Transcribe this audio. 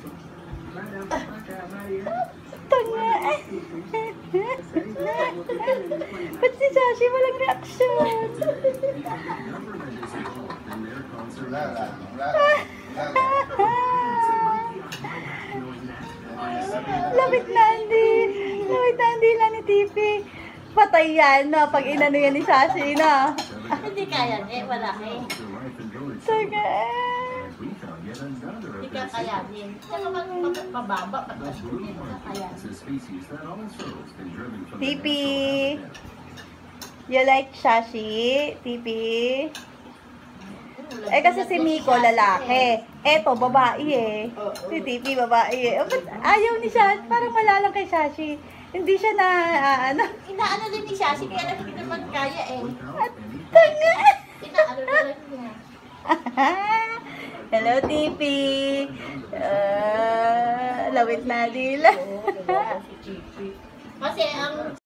Tanga. Ba't si Sashi walang reaksyon? Lapit na, Andy. Lapit na, Andy lang ni Tipi. Patay yan, no? Pag inano yan ni Sashi, no? Hindi kaya wala Tanga. Hindi ka kayanin. Tsaka mababa, pataas ko hindi ka kayanin. Tipi. You like Sashi? Tipi? Eh kasi si Miko lalaki. Eto, babae eh. Si Tipi, babae eh. Oh, ayaw ni Sashi. Parang malalang kay Sashi. Hindi siya na, ano. Inaano din ni Sashi, kaya lang hindi naman kaya eh. At tanga. Inaano na lang niya. Hello, Tipi. Lawit na nila. Kasi ang